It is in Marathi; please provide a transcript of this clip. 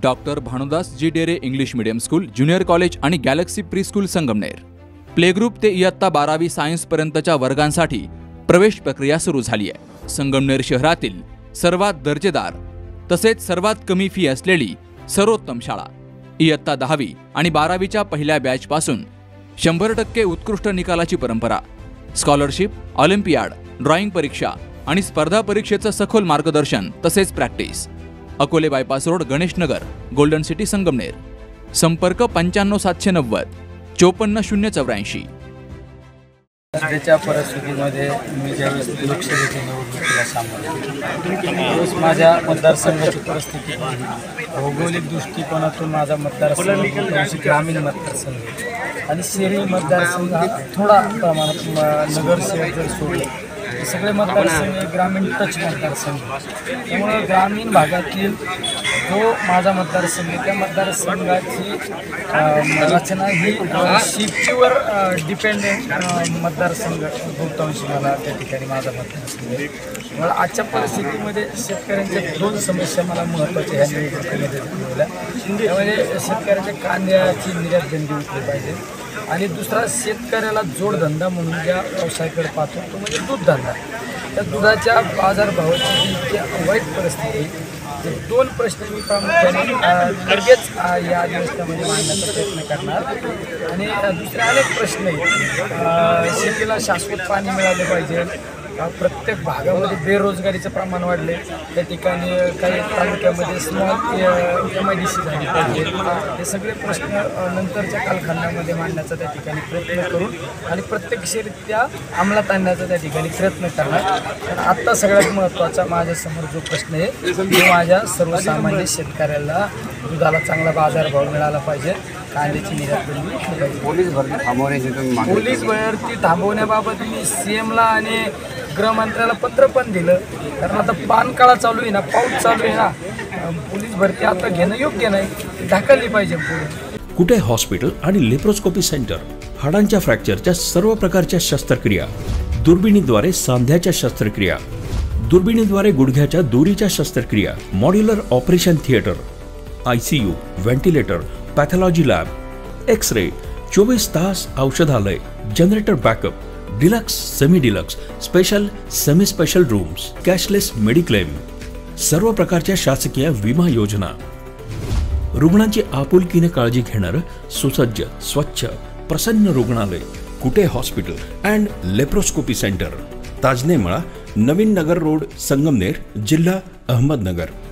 Doctor Bhanudas ji Dere English medium school, junior college आणि galaxy pre school Sangamner. Play group ते इयत्ता 12वी सायन्स पर्यंतच्या वर्गांसाठी प्रवेश प्रक्रिया सुरू झाली आहे. संगमनेर शहरातील सर्वात दर्जेदार तसेच सर्वात कमी फी असलेली सर्वोत्तम शाळा. इयत्ता 10वी आणि 12वीच्या पहिल्या बॅच पासून 100% उत्कृष्ट निकालाची परंपरा. स्कॉलरशिप, ऑलिम्पियाड, ड्रॉइंग परीक्षा आणि स्पर्धा परीक्षेचं सखोल मार्गदर्शन तसेच practice. Akole bypass road, Ganesh Nagar, golden city, Sangamner. संपर्क 95 790 54 084. सध्याच्या परिस्थितीमध्ये मी ज्यावेळेस लोकसभेच्या निवडणुकीला सामोरे त्यावेळेस माझ्या मतदारसंघाची परिस्थिती भौगोलिक दृष्टिकोनातून माझा मतदारसंघ ग्रामीण मतदारसंघ आणि शहरी मतदारसंघ हा थोडा प्रमाणात नगर शहर जर सोडले सगळे मतदारसंघ ग्रामीण टच मतदारसंघ. त्यामुळे ग्रामीण भागातील जो माझा मतदारसंघ त्या मतदारसंघाची रचना ही शिफ्टीवर डिपेंडेंट मतदारसंघ बहुतांश मला त्या ठिकाणी माझा मतदारसंघ. मला आजच्या परिस्थितीमध्ये शेतकऱ्यांच्या 2 समस्या मला महत्त्वाच्या ह्या निवडणुकीमध्ये दिल्या. त्यामध्ये शेतकऱ्याच्या कांद्याची निर्यात बंदी उठली पाहिजे आणि दुसरा शेतकऱ्याला जोडधंदा म्हणून ज्या व्यवसायाकडे पाहतो तो म्हणजे दूधधंदा. त्या दुधाच्या बाजारभावाची इतकी वाईट परिस्थिती. हे 2 प्रश्न मी प्रामुख्याने लगेच या अधिवेशनामध्ये मांडण्याचा प्रयत्न करणार. आणि दुसरे अनेक प्रश्न आहेत. शेतीला शाश्वत पाणी मिळाले पाहिजे. प्रत्येक भागामध्ये बेरोजगारीचं प्रमाण वाढले. त्या ठिकाणी काही तालुक्यामध्ये स्मॉल MIDC झाली पाहिजे. हे सगळे प्रश्न नंतरच्या कालखंडामध्ये मांडण्याचा त्या ठिकाणी प्रयत्न करून आणि प्रत्यक्षरित्या अंमलात आणण्याचा त्या ठिकाणी प्रयत्न करणार. तर आत्ता सगळ्यात महत्त्वाचा माझ्यासमोर जो प्रश्न आहे तो माझ्या सर्वसामान्य शेतकऱ्याला दुधाला चांगला बाजारभाव मिळाला पाहिजे. कांद्याची निर्यात बंदी. पोलीस भरती थांबवण्याबाबत मी CMला आणि गृहमंत्र्याला पत्र पण दिलं. कारण आता पानकाळा चालू आहे ना, पाऊस चालू आहे ना, पोलीस भरती आता घेणं योग्य नाही, ढकलली पाहिजे पुढे. कुठे हॉस्पिटल आणि लेप्रोस्कोपी सेंटर. हाडांच्या फ्रॅक्चरच्या सर्व प्रकारच्या शस्त्रक्रिया, दुर्बिणीद्वारे सांध्याच्या शस्त्रक्रिया, दुर्बिणीद्वारे गुडघ्याच्या दोरीच्या शस्त्रक्रिया, modular operation theatre, ICU, ventilator, pathology lab, X ray, 24 तास औषधालय, generator backup, deluxe, semi deluxe, special, semi special rooms, cashless mediclaim, सर्व प्रकारच्या शासकीय विमा योजना. रुग्णांची आपुलकीने काळजी घेणारं सुसज्ज, स्वच्छ, प्रसन्न रुग्णालय. Kute hospital and laparoscopy centre, Tajne Mala, Navin Nagar road, Sangamner, जिल्हा अहमदनगर.